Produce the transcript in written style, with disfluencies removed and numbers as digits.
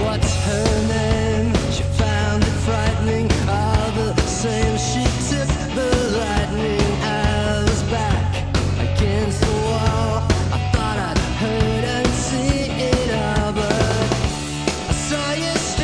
What's her name? She found it frightening. All the same, she took the lightning. I was back against the wall. I thought I'd heard and seen it all, but I saw you